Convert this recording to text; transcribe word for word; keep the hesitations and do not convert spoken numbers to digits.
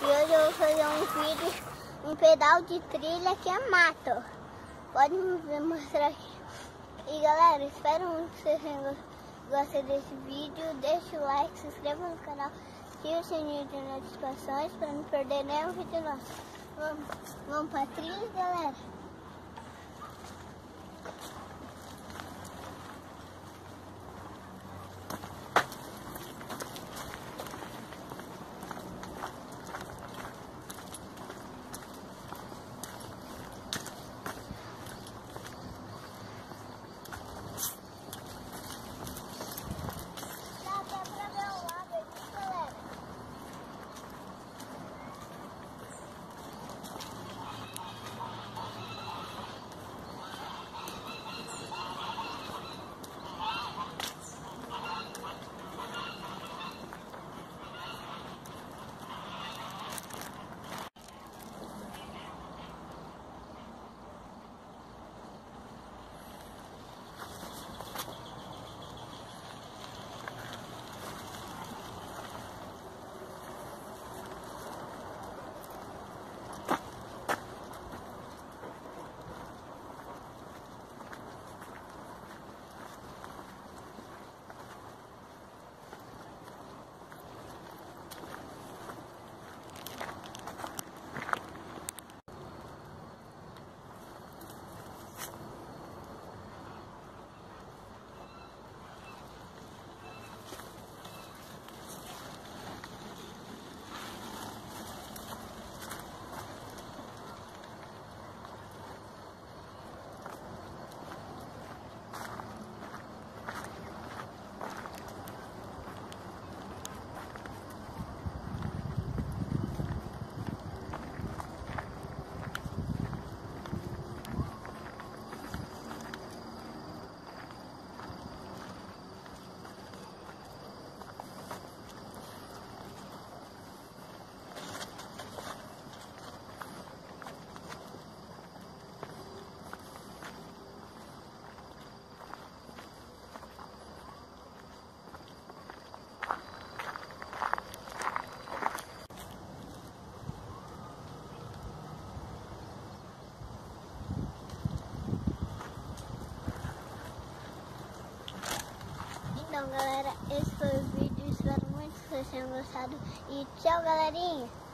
hoje eu vou fazer um vídeo, um pedal de trilha que é mato. Pode me mostrar aqui. E galera, espero muito que vocês tenham gostado desse vídeo. Deixe o like, se inscreva no canal, ative o sininho de notificações para não perder nenhum vídeo nosso. Vamos, vamos pra trilha, galera? Então galera, esse foi o vídeo, espero muito que vocês tenham gostado e tchau galerinha!